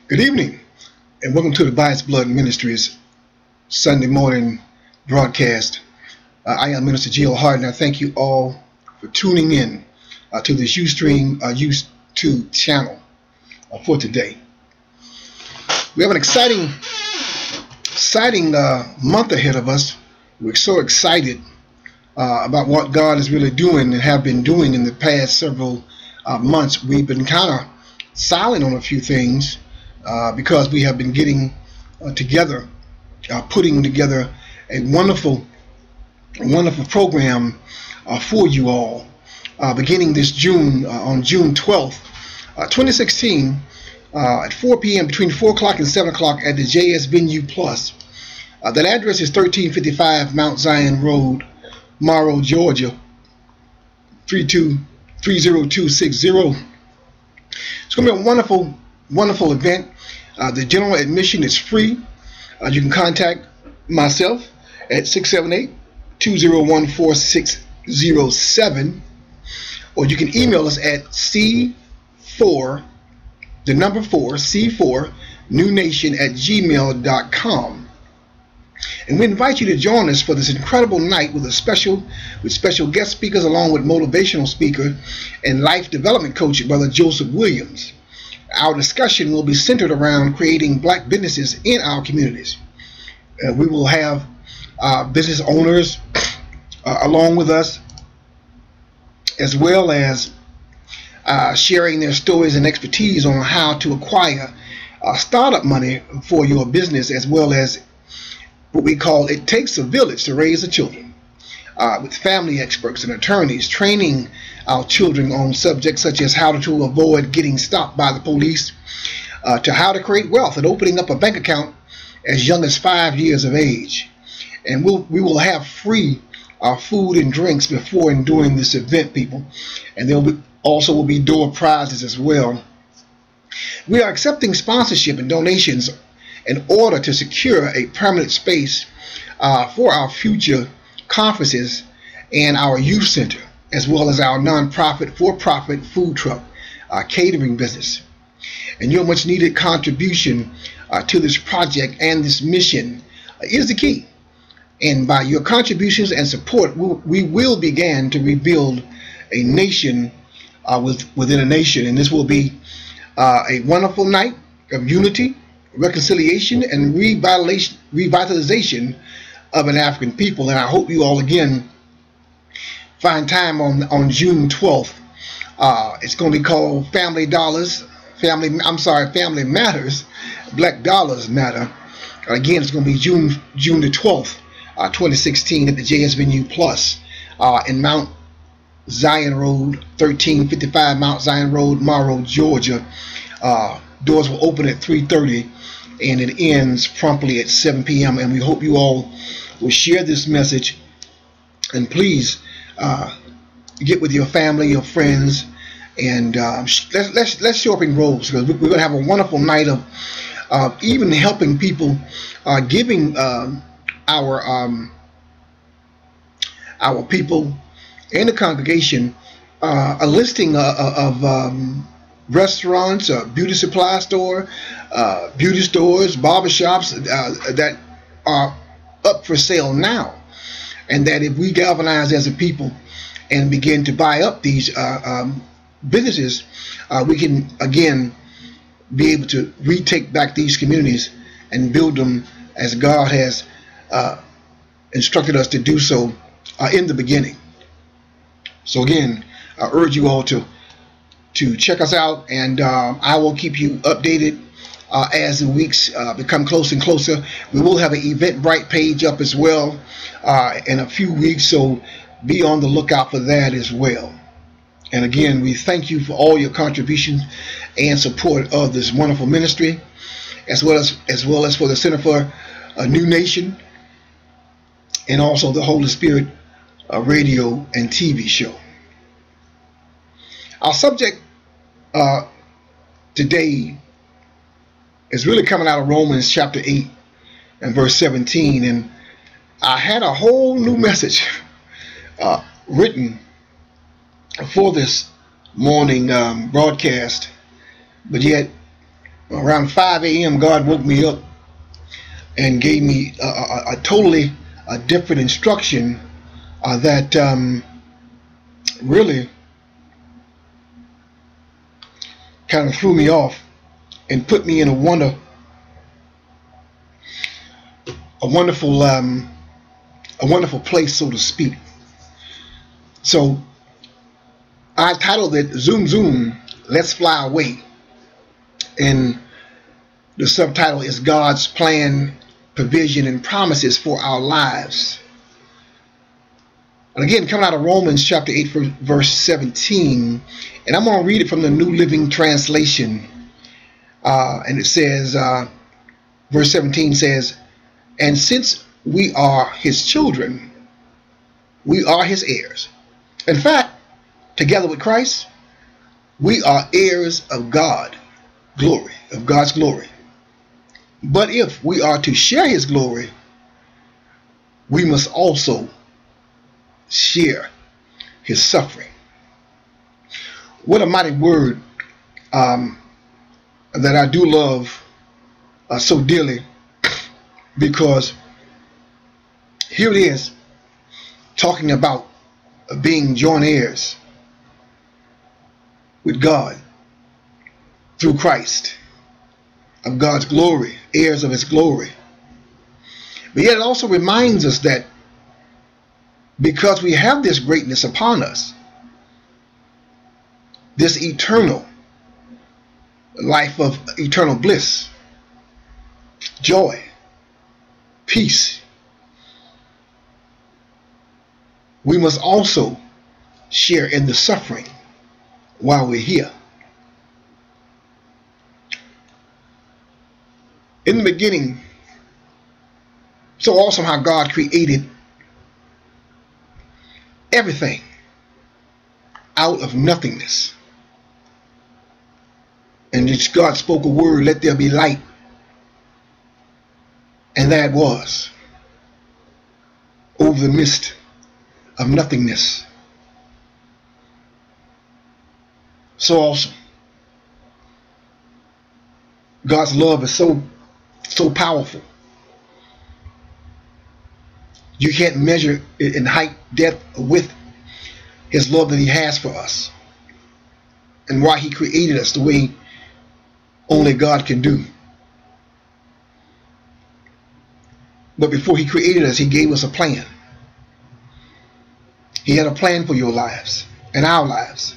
Good evening, and welcome to the Bias Blood Ministries Sunday morning broadcast. I am Minister Gio Hart, and I thank you all for tuning in to this Ustream YouTube channel for today. We have an exciting month ahead of us. We're so excited about what God is really doing and have been doing in the past several months. We've been kind of silent on a few things because we have been getting together, putting together a wonderful program for you all, beginning this June, on June 12th, 2016, at 4 p.m. between 4 o'clock and 7 o'clock at the JS Venue Plus. That address is 1355 Mount Zion Road, Morrow, Georgia, 30260. It's going to be a wonderful event. The general admission is free. You can contact myself at 678-201-4607, or you can email us at C4, the number 4, C4, newnation@gmail.com. And we invite you to join us for this incredible night with special guest speakers, along with motivational speaker and life development coach, Brother Joseph Williams. Our discussion will be centered around creating black businesses in our communities. We will have business owners along with us, as well as sharing their stories and expertise on how to acquire startup money for your business, as well as what we call "It Takes a Village to Raise the Children," with family experts and attorneys training our children on subjects such as how to avoid getting stopped by the police, to how to create wealth and opening up a bank account as young as 5 years of age. And we will have free food and drinks before and during this event, people. And there will be door prizes as well. We are accepting sponsorship and donations in order to secure a permanent space for our future conferences and our youth center, as well as our nonprofit, for-profit food truck catering business. And your much needed contribution to this project and this mission is the key. And by your contributions and support, we will begin to rebuild a nation within a nation. And this will be a wonderful night of unity, reconciliation, and revitalization of an African people. And I hope you all again find time on June 12th. It's going to be called Family Matters, Black Dollars Matter. Again, it's going to be June the 12th, 2016, at the JS Venue Plus in Mount Zion Road, 1355 Mount Zion Road, Morrow, Georgia. Doors will open at 3:30 and it ends promptly at 7 p.m. And we hope you all will share this message, and please get with your family, your friends, and let's show up in roles, because we're going to have a wonderful night of even helping people, giving our people in the congregation a listing of restaurants, beauty supply store, beauty stores, barbershops that are up for sale now. And that if we galvanize as a people and begin to buy up these businesses, we can again be able to retake back these communities and build them as God has instructed us to do so in the beginning. So again, I urge you all to check us out, and I will keep you updated as the weeks become closer and closer. We will have an Eventbrite page up as well in a few weeks, so be on the lookout for that as well. And again, we thank you for all your contributions and support of this wonderful ministry, as well as for the Center for a New Nation, and also the Holy Spirit radio and TV show. Our subject today is really coming out of Romans chapter 8 and verse 17, and I had a whole new message written for this morning broadcast, but yet Around 5 a.m., God woke me up and gave me a totally different instruction that really kind of threw me off and put me in a wonderful place, so to speak. So I titled it "Zoom Zoom, Let's Fly Away," and the subtitle is God's Plan, Provision, and Promises for Our Lives. And again, coming out of Romans chapter 8, verse 17, and I'm going to read it from the New Living Translation. And it says, verse 17 says, "And since we are his children, we are his heirs. In fact, together with Christ, we are heirs of God's glory. But if we are to share his glory, we must also share his suffering." What a mighty word that I do love so dearly, because here it is talking about being joint heirs with God through Christ, of God's glory, heirs of his glory. But yet it also reminds us that because we have this greatness upon us, this eternal life of eternal bliss, joy, peace, we must also share in the suffering while we're here. In the beginning, so awesome how God created everything out of nothingness. And God spoke a word, "Let there be light." And that was over the mist of nothingness. So awesome. God's love is so powerful. You can't measure it in height, depth, or width, his love that he has for us, and why he created us the way only God can do. But before he created us, he gave us a plan. He had a plan for your lives and our lives.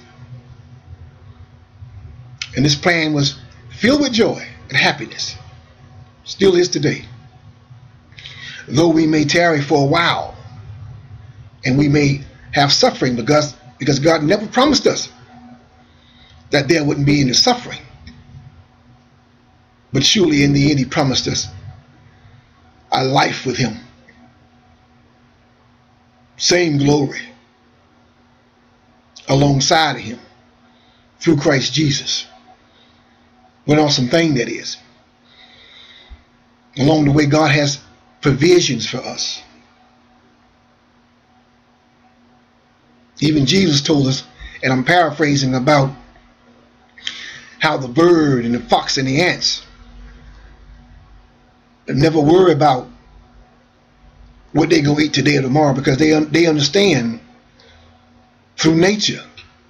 And this plan was filled with joy and happiness. Still is today. Though we may tarry for a while, and we may have suffering, because God never promised us that there wouldn't be any suffering. But surely in the end he promised us a life with him. Same glory alongside of him through Christ Jesus. What an awesome thing that is. Along the way, God has provisions for us. Even Jesus told us, and I'm paraphrasing, about how the bird and the fox and the ants never worry about what they're going to eat today or tomorrow, because they understand through nature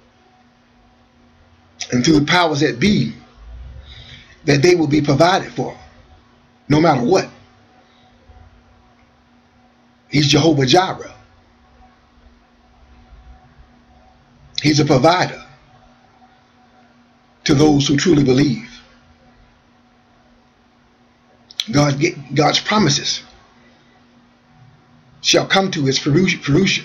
and through the powers that be that they will be provided for no matter what. He's Jehovah Jireh. He's a provider to those who truly believe. God's promises shall come to his fruition.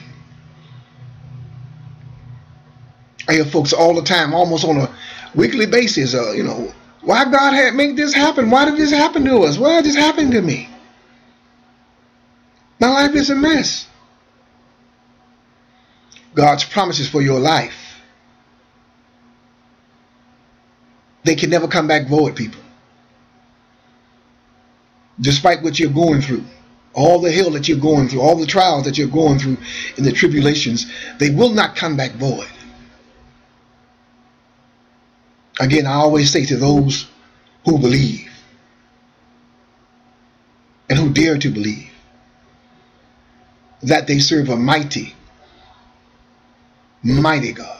I hear folks all the time, almost on a weekly basis, why God had made this happen? Why did this happen to us? Why did this happen to me? My life is a mess. God's promises for your life, they can never come back void, people. Despite what you're going through, all the hell that you're going through, all the trials that you're going through, and the tribulations, they will not come back void. Again, I always say to those who believe and who dare to believe that they serve a mighty, mighty God.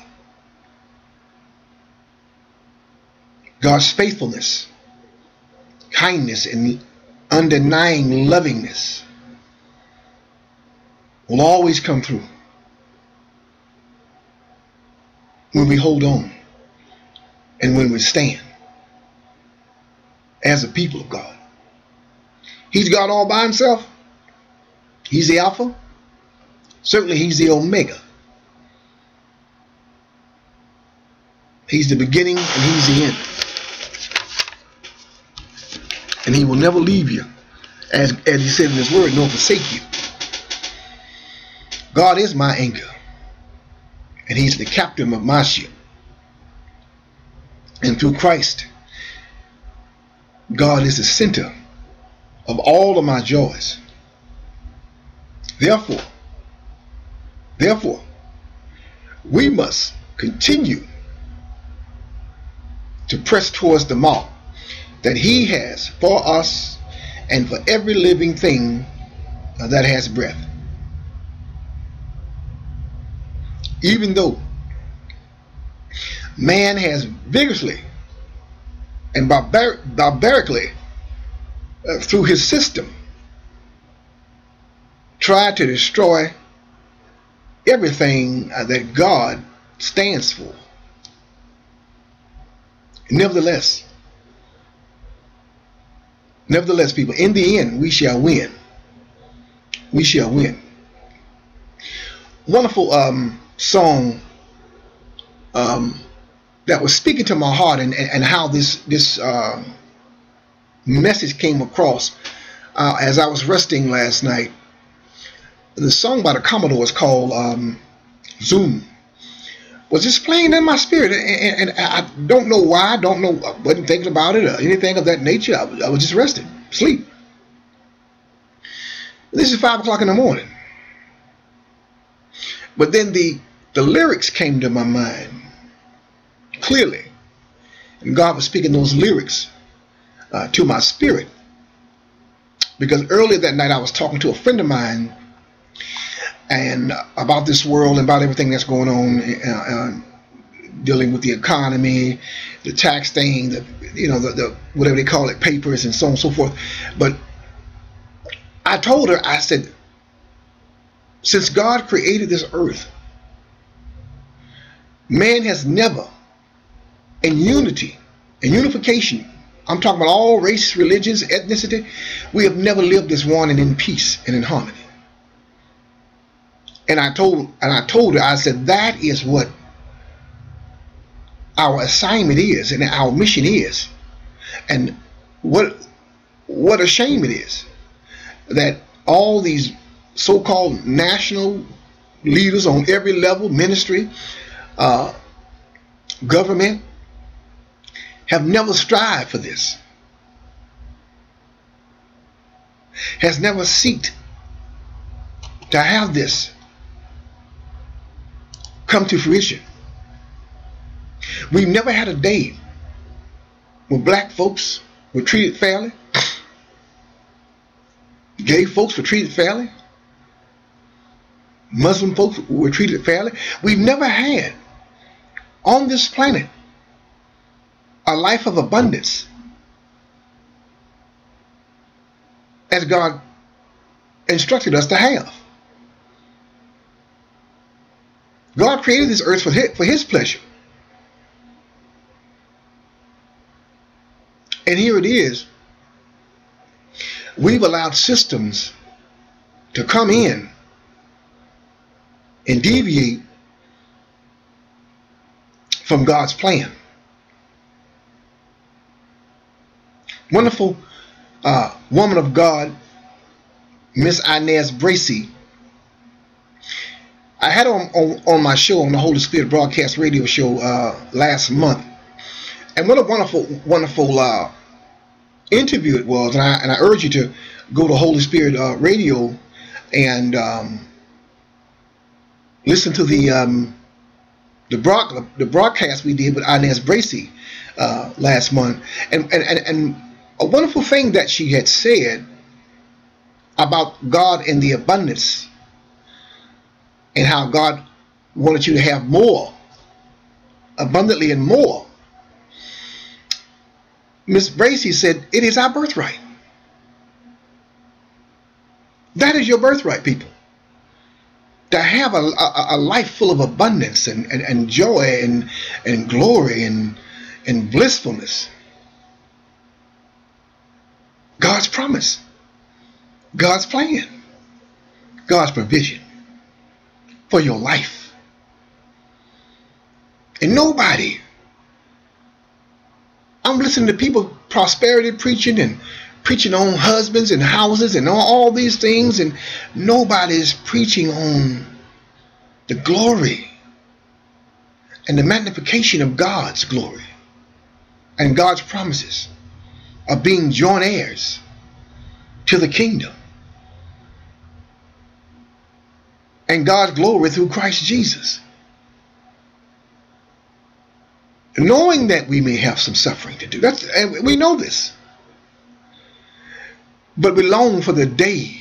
God's faithfulness, kindness, and undenying lovingness will always come through when we hold on and when we stand as a people of God. He's God all by himself. He's the Alpha. Certainly he's the Omega. He's the beginning and he's the end. And he will never leave you, as he said in his word, nor forsake you. God is my anchor, and he's the captain of my ship. And through Christ, God is the center of all of my joys. Therefore, we must continue to press towards the mark that he has for us and for every living thing that has breath. Even though man has vigorously and barbarically through his system tried to destroy everything that God stands for, nevertheless, people, in the end, we shall win. We shall win. Wonderful song that was speaking to my heart, and how this message came across as I was resting last night. The song by the Commodores called Zoom was just playing in my spirit, and I don't know why. I don't know. I wasn't thinking about it or anything of that nature. I was just resting, sleep. This is 5 o'clock in the morning. But then the lyrics came to my mind clearly, and God was speaking those lyrics to my spirit, because earlier that night I was talking to a friend of mine and about this world and about everything that's going on, dealing with the economy, the tax thing, the whatever they call it, papers, and so on and so forth. But I told her, I said, since God created this earth, man has never, in unity, in unification, I'm talking about all race, religions, ethnicity, we have never lived as one and in peace and in harmony. And I told her, I said, that is what our assignment is and our mission is. And what a shame it is that all these so-called national leaders on every level, ministry, government, have never strived for this, has never sought to have this come to fruition. We've never had a day where black folks were treated fairly, gay folks were treated fairly, Muslim folks were treated fairly. We've never had on this planet a life of abundance as God instructed us to have. God created this earth for his pleasure. And here it is. We've allowed systems to come in and deviate from God's plan. Wonderful woman of God, Miss Inez Bracy. I had her on my show, on the Holy Spirit Broadcast Radio show last month, and what a wonderful interview it was. And I urge you to go to Holy Spirit Radio and listen to the the broadcast we did with Inez Bracy last month, and a wonderful thing that she had said about God and the abundance, and how God wanted you to have more, abundantly and more. Miss Bracy said, it is our birthright. That is your birthright, people. To have a life full of abundance and joy and glory and blissfulness. God's promise. God's plan. God's provision for your life. And nobody, I'm listening to people prosperity preaching and preaching on husbands and houses and all these things, and nobody's preaching on the glory and the magnification of God's glory and God's promises of being joint heirs to the kingdom and God's glory through Christ Jesus. Knowing that we may have some suffering to do. And we know this. But we long for the day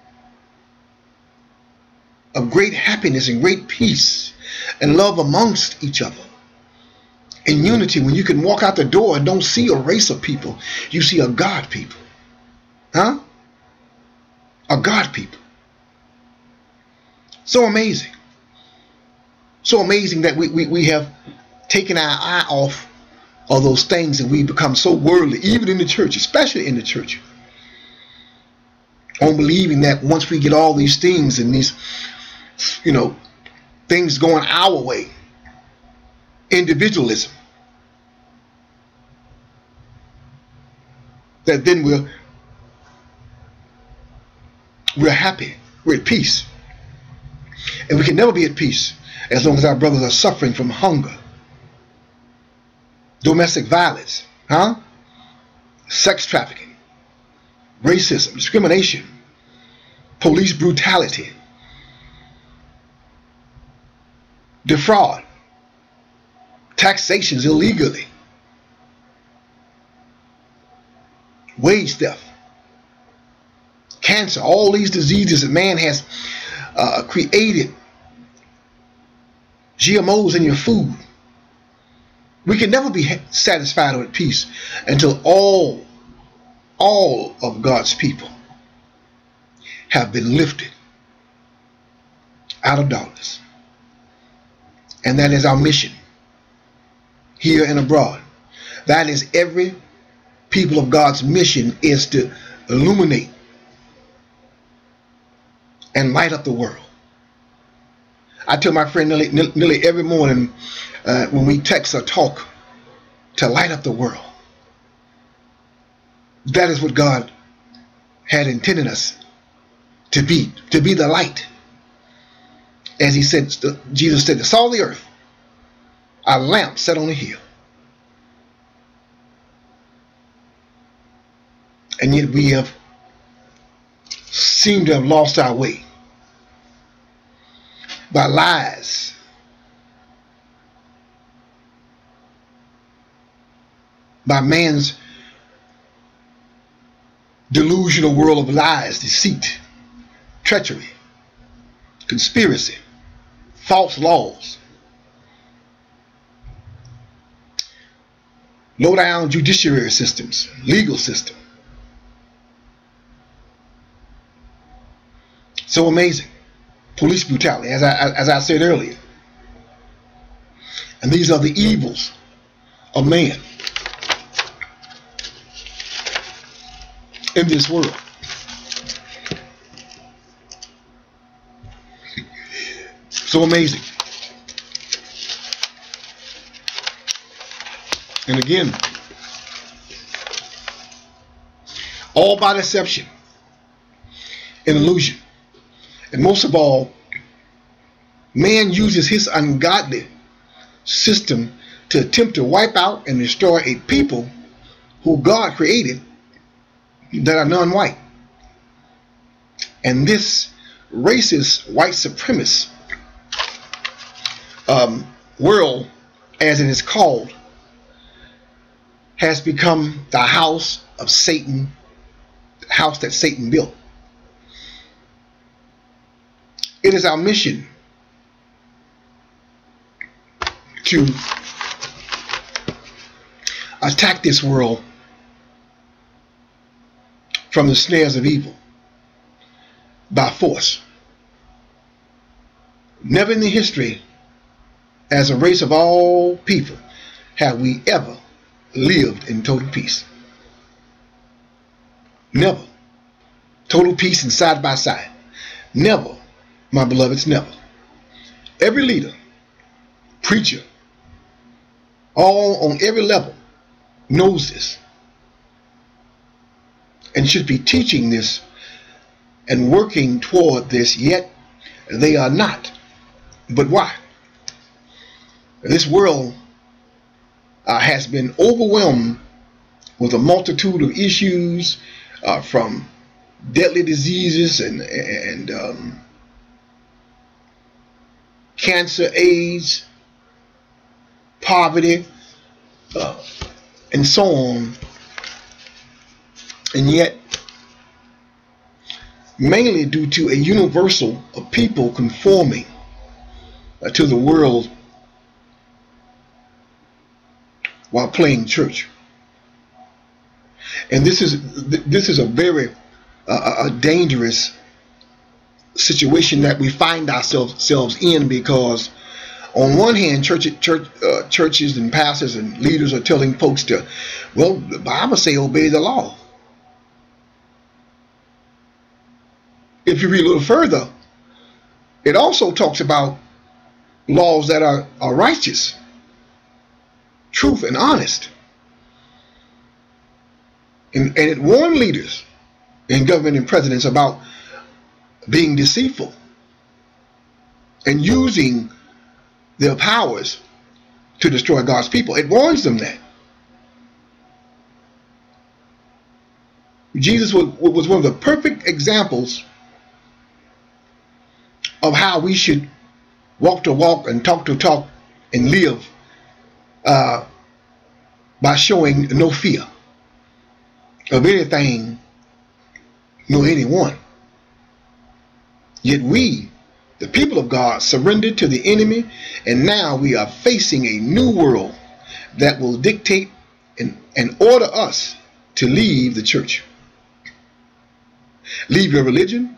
of great happiness and great peace and love amongst each other. In unity, when you can walk out the door and don't see a race of people, you see a God people. Huh? A God people. So amazing. So amazing that we have taken our eye off of those things, and we become so worldly, even in the church, especially in the church, on believing that once we get all these things and these, things going our way, individualism, that then we're happy, we're at peace. And we can never be at peace as long as our brothers are suffering from hunger, domestic violence, sex trafficking, racism, discrimination, police brutality, defraud, taxations illegally, wage theft, cancer, all these diseases that man has created, GMOs in your food. We can never be satisfied or at peace until all of God's people have been lifted out of darkness. And that is our mission here and abroad. That is every people of God's mission, is to illuminate and light up the world. I tell my friend nearly every morning when we text or talk, to light up the world. That is what God had intended us to be the light. As he said, Jesus said, the salt of the earth, a lamp set on a hill. And yet we have seemed to have lost our way by lies, by man's delusional world of lies, deceit, treachery, conspiracy, false laws, low-down judiciary systems, legal system. So amazing. Police brutality, as I said earlier. And these are the evils of man in this world. So amazing. And again, all by deception and illusion. And most of all, man uses his ungodly system to attempt to wipe out and destroy a people who God created that are non-white. And this racist white supremacist world, as it is called, has become the house of Satan, the house that Satan built. It is our mission to attack this world from the snares of evil by force. Never in the history, as a race of all people, have we ever lived in total peace. Never. Total peace and side by side. Never, my beloveds, never. Every leader, preacher, all on every level knows this and should be teaching this and working toward this, yet they are not. But why? This world has been overwhelmed with a multitude of issues, from deadly diseases and cancer, AIDS, poverty, and so on. And yet, mainly due to a universal of people conforming to the world while playing church. And this is a very dangerous situation that we find ourselves in, because on one hand, churches and pastors and leaders are telling folks to, well, the Bible says obey the law. If you read a little further, it also talks about laws that are righteous, truth, and honest. And it warned leaders in government and presidents about being deceitful and using their powers to destroy God's people. It warns them that. Jesus was one of the perfect examples of how we should walk to walk and talk to talk and live, by showing no fear of anything nor anyone. Yet we, the people of God, surrendered to the enemy, and now we are facing a new world that will dictate and order us to leave the church. Leave your religion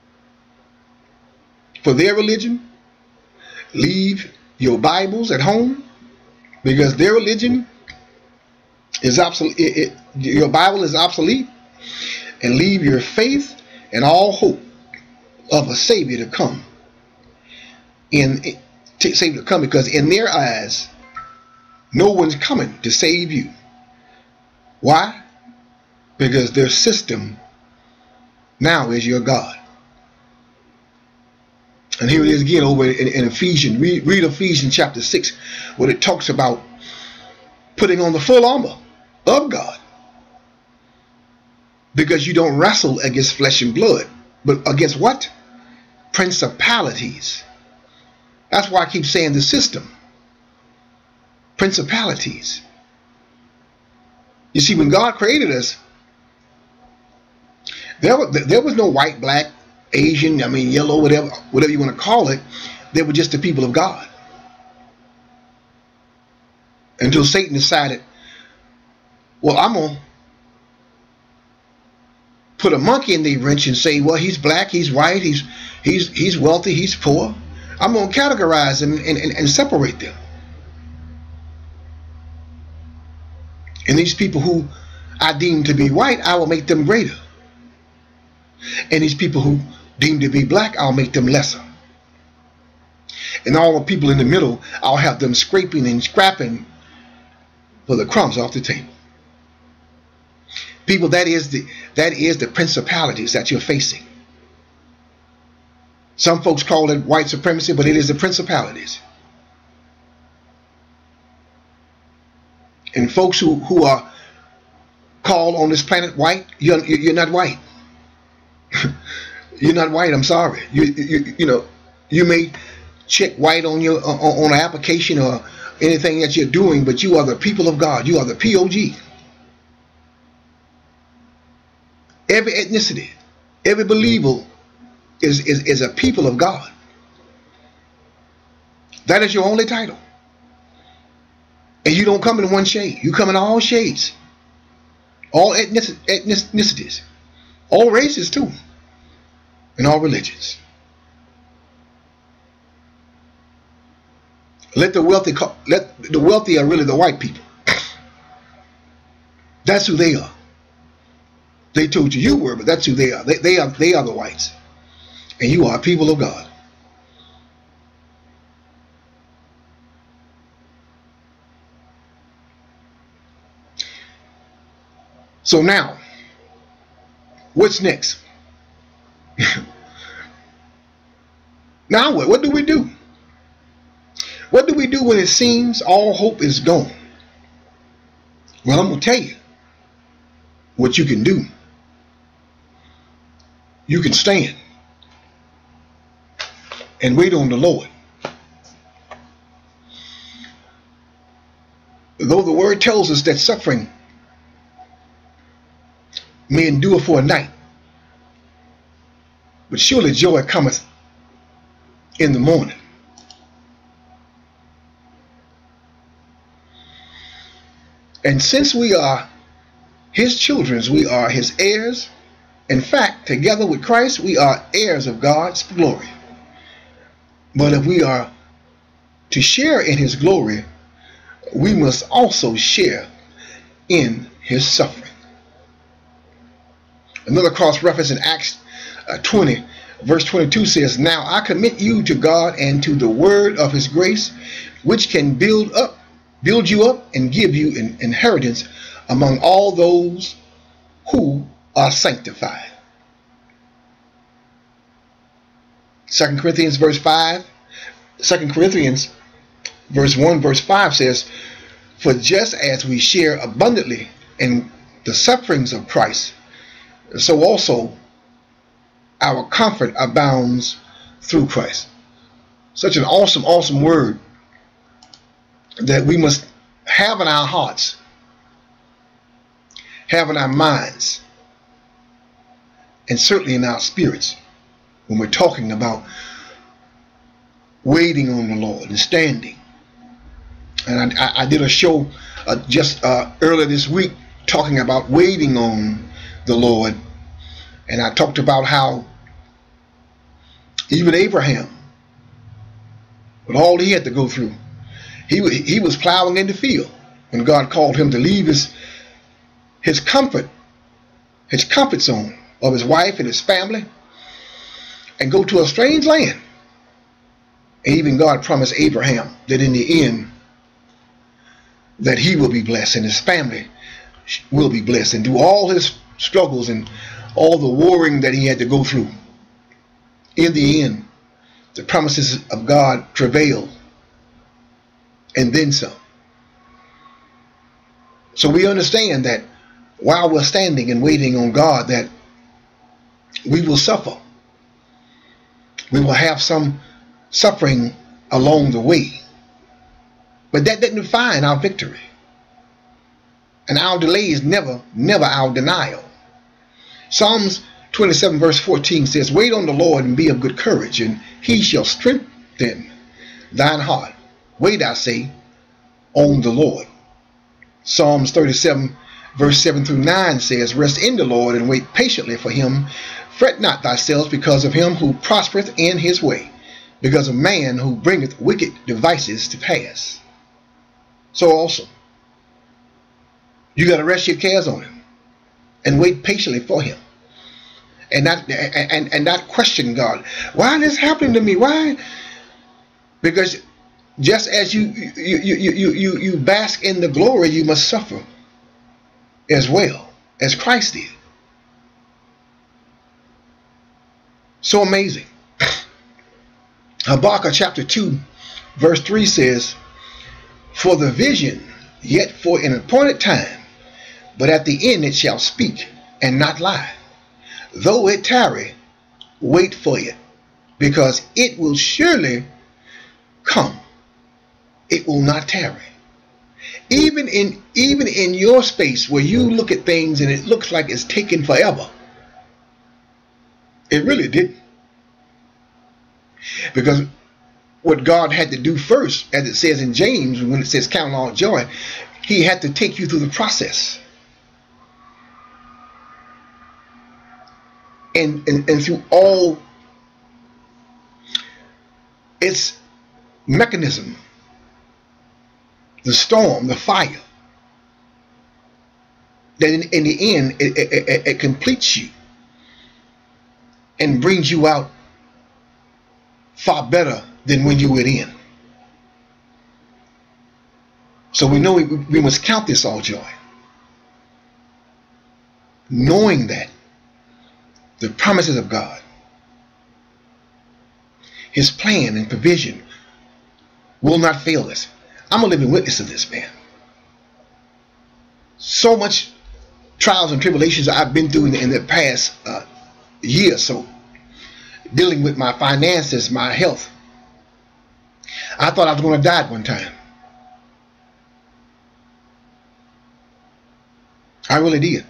for their religion. Leave your Bibles at home because their religion is obsolete. Your Bible is obsolete. And leave your faith and all hope of a Savior to come. Savior to come, because in their eyes, no one's coming to save you. Why? Because their system now is your God. And here it is again over in Ephesians. Read Ephesians chapter 6, where it talks about putting on the full armor of God. Because you don't wrestle against flesh and blood, but against what? Principalities. That's why I keep saying the system. Principalities. You see, when God created us, there was no white, black, Asian, yellow, whatever you want to call it. They were just the people of God. Until Satan decided, well, I'm going to put a monkey in the wrench and say, well, he's black, he's white, he's wealthy, he's poor. I'm going to categorize them and separate them. And these people who I deem to be white, I will make them greater. And these people who deem to be black, I'll make them lesser. And all the people in the middle, I'll have them scraping and scrapping for the crumbs off the table. People, that is the principalities that you're facing. Some folks call it white supremacy, but it is the principalities. And folks who are called on this planet white, you're not white. You're not white. I'm sorry. You may check white on your on an application or anything that you're doing, but you are the people of God. You are the POG. Every ethnicity, every believer is a people of God. That is your only title. And you don't come in one shade. You come in all shades. All ethnicities. All races too. And all religions. Let the wealthy are really the white people. That's who they are. They told you were, but that's who they are. They are the whites. And you are people of God. So now, what's next? Now what? What do we do? What do we do when it seems all hope is gone? Well, I'm going to tell you what you can do. You can stand and wait on the Lord. Though the word tells us that suffering may endure for a night, but surely joy cometh in the morning. And since we are his children, we are his heirs. In fact, together with Christ, we are heirs of God's glory. But if we are to share in his glory, we must also share in his suffering. Another cross-reference in Acts 20, verse 22 says, "Now I commit you to God and to the word of his grace, which can build you up and give you an inheritance among all those who are sanctified." 2 Corinthians verse 5, 2 Corinthians verse 1, verse 5 says, "For just as we share abundantly in the sufferings of Christ, so also our comfort abounds through Christ." Such an awesome, awesome word that we must have in our hearts, have in our minds, and certainly in our spirits when we're talking about waiting on the Lord and standing. And I did a show just earlier this week talking about waiting on the Lord, and I talked about how even Abraham, with all he had to go through, he was plowing in the field when God called him to leave his comfort zone of his wife and his family and go to a strange land. And even God promised Abraham that in the end that he will be blessed and his family will be blessed, and through all his struggles and all the warring that he had to go through, in the end the promises of God prevailed and then some. So we understand that while we're standing and waiting on God, that we will suffer. We will have some suffering along the way. But that doesn't define our victory. And our delay is never our denial. Psalms 27 verse 14 says, "Wait on the Lord and be of good courage, and he shall strengthen thine heart. Wait, I say, on the Lord." Psalms 37 verse 7 through 9 says, "Rest in the Lord and wait patiently for him. Fret not thyself because of him who prospereth in his way, because of man who bringeth wicked devices to pass." So also, you got to rest your cares on him and wait patiently for him, and not question God. Why is this happening to me? Why? Because just as you bask in the glory, you must suffer as well as Christ did. So amazing. Habakkuk chapter 2 verse 3 says, "For the vision yet for an appointed time, but at the end it shall speak and not lie. Though it tarry, wait for it, because it will surely come. It will not tarry. Even in your space where you look at things and it looks like it's taking forever, it really didn't. Because what God had to do first, as it says in James, when it says count all joy, he had to take you through the process. And through all its mechanism, the storm, the fire, that in the end it completes you and brings you out far better than when you went in. So we know we must count this all joy, knowing that the promises of God, his plan and provision will not fail us. I'm a living witness of this, man. So much trials and tribulations I've been through in the past year or so, dealing with my finances, my health. I thought I was going to die at one time. I really did.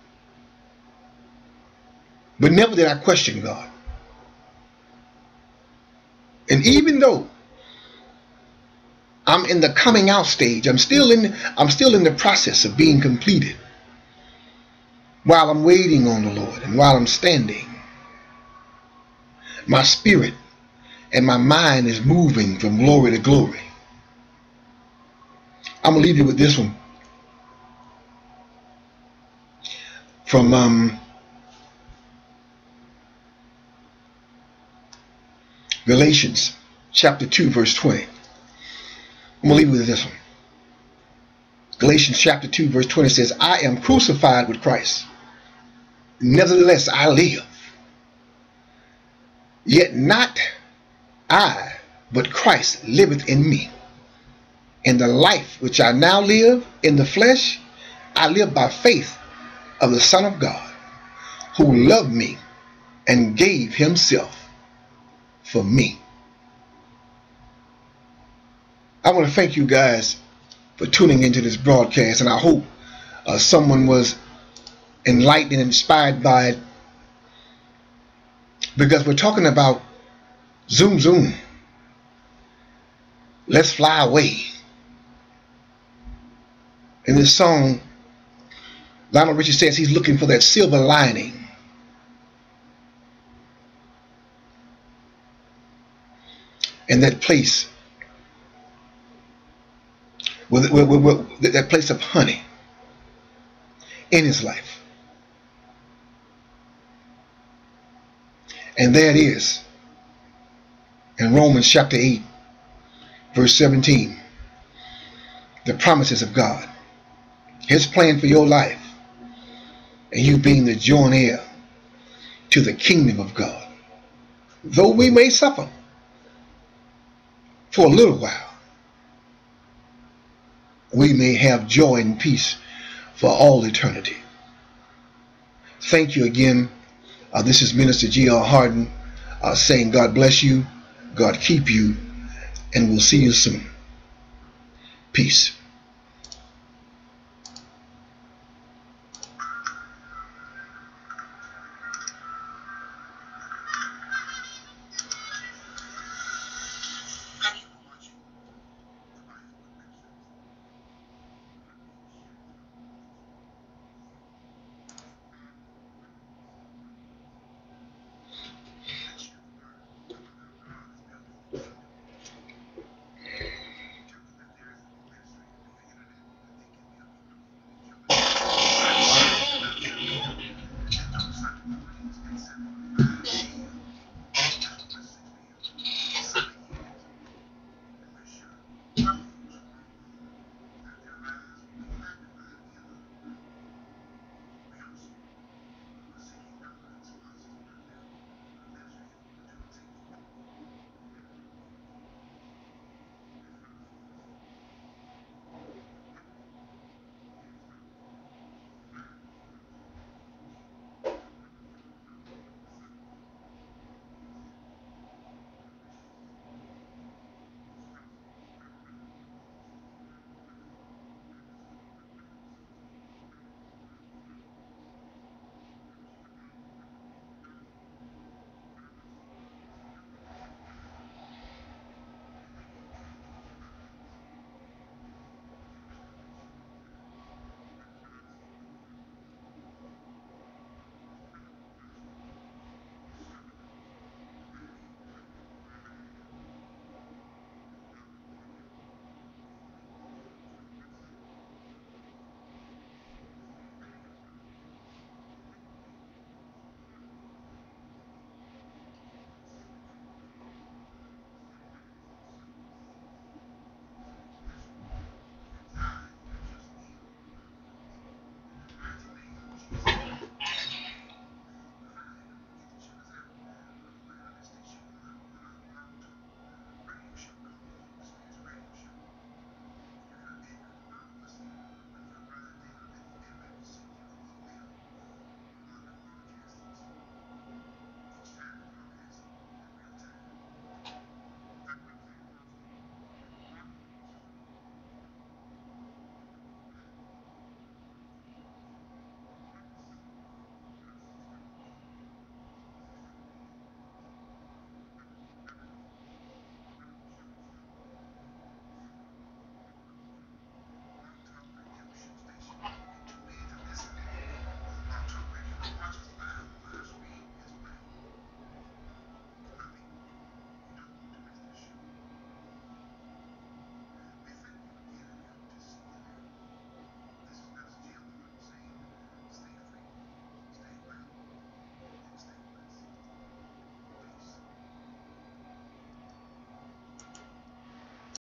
But never did I question God. And even though I'm in the coming out stage, I'm still in the process of being completed. While I'm waiting on the Lord and while I'm standing, my spirit and my mind is moving from glory to glory. I'm gonna leave you with this one from Galatians chapter 2 verse 20. I'm gonna leave you with this one. Galatians chapter 2 verse 20 says, I am crucified with Christ. Nevertheless I live. Yet not I, but Christ liveth in me. And the life which I now live in the flesh, I live by faith of the Son of God, who loved me and gave himself for me. I want to thank you guys for tuning into this broadcast, and I hope someone was enlightened and inspired by it, because we're talking about zoom zoom, let's fly away. In this song, Lionel Richie says he's looking for that silver lining. And that place, that place of honey in his life. And there it is in Romans chapter 8, verse 17. The promises of God, his plan for your life, and you being the joint heir to the kingdom of God. Though we may suffer for a little while, we may have joy and peace for all eternity. Thank you again. This is Minister G.R. Harden saying God bless you, God keep you, and we'll see you soon. Peace.